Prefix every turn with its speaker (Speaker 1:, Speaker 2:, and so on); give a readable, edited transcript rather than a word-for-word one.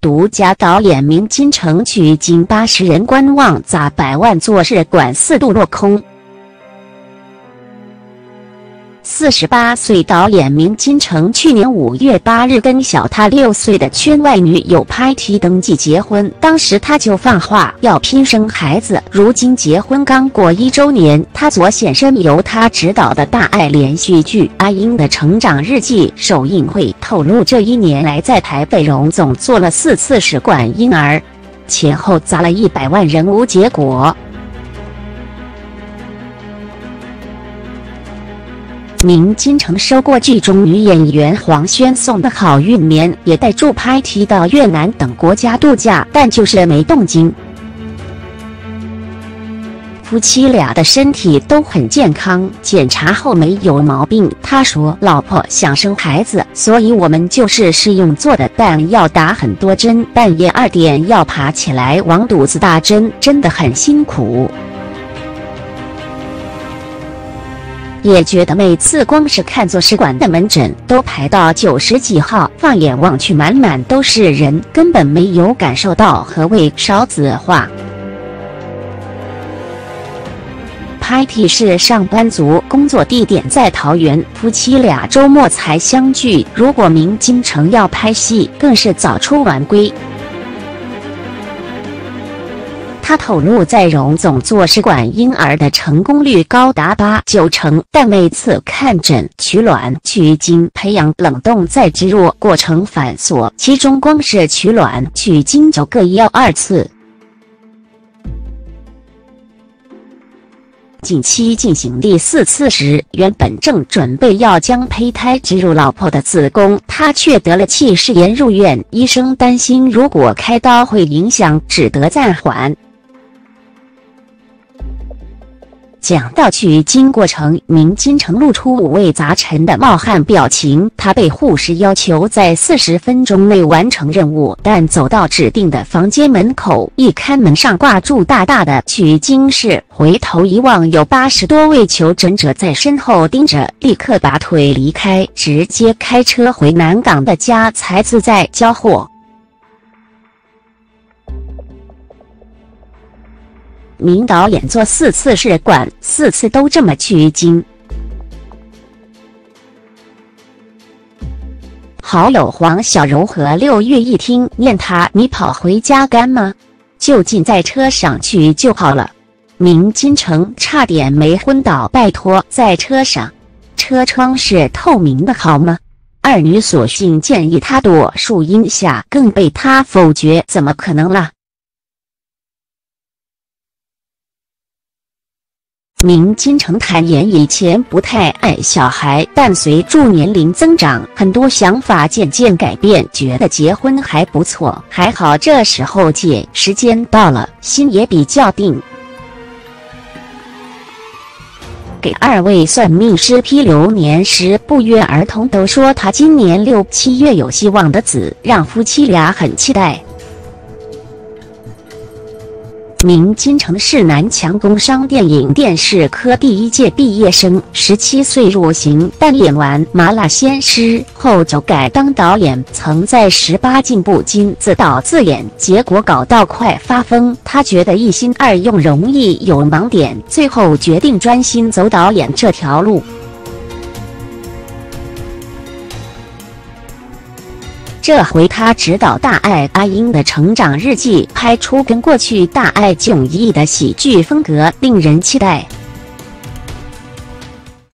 Speaker 1: 独家导演明金城距今80人观望，砸100万做试管4度落空。48岁导演明金城去年5月8日跟小他6岁的圈外女友拍梯登记结婚，当时他就放话要拼生孩子。如今结婚刚过1周年，他昨现身由他执导的大爱连续剧《阿英的成长日记》首映会，透露这1年来在台北荣总做了4次试管婴儿，前后砸了100万仍无结果。明金城收过剧中女演员黄轩送的好运年，也带助拍梯到越南等国家度假，但就是没动静。夫妻俩的身体都很健康，检查后没有毛病。他说：“老婆想生孩子，所以我们就是试用做的，但要打很多针，半夜2点要爬起来往肚子打针，真的很辛苦。”也觉得每次光是看做试管的门诊都排到90几号，放眼望去满满都是人，根本没有感受到何谓少子化。拍梯是上班族，工作地点在桃园，夫妻俩周末才相聚。如果明金城要拍戏，更是早出晚归。他透露，在荣总做试管婴儿的成功率高达8、9成，但每次看诊、取卵、取精、培养、冷冻再植入过程繁琐，其中光是取卵、取精就各要2次。近期进行第4次时，原本正准备要将胚胎植入老婆的子宫，他却得了气室炎入院，医生担心如果开刀会影响，只得暂缓。讲到取精过程，明金城露出五味杂陈的冒汗表情。他被护士要求在40分钟内完成任务，但走到指定的房间门口，一看门上挂住大大的取精室，回头一望，有80多位求诊者在身后盯着，立刻拔腿离开，直接开车回南港的家，才自在交货。明导演做4次试管，4次都这么取精。好友黄小柔和6月一听念他：“你跑回家干吗？就近在车上取就好了。”明金城差点没昏倒，拜托，在车上，车窗是透明的好吗？二女索性建议他躲树荫下，更被他否决，怎么可能啦？明金城坦言，以前不太爱小孩，但随住年龄增长，很多想法渐渐改变，觉得结婚还不错，还好这时候姐时间到了，心也比较定。给2位算命师批流年时，不约而同都说他今年6、7月有希望的子，让夫妻俩很期待。明金城是南强工商电影电视科第1届毕业生，17岁入行，但演完《麻辣鲜师》后就改当导演，曾在18禁不禁自导自演，结果搞到快发疯。他觉得一心二用容易有盲点，最后决定专心走导演这条路。这回他执导大爱阿英的成长日记，拍出跟过去大爱迥异的喜剧风格，令人期待。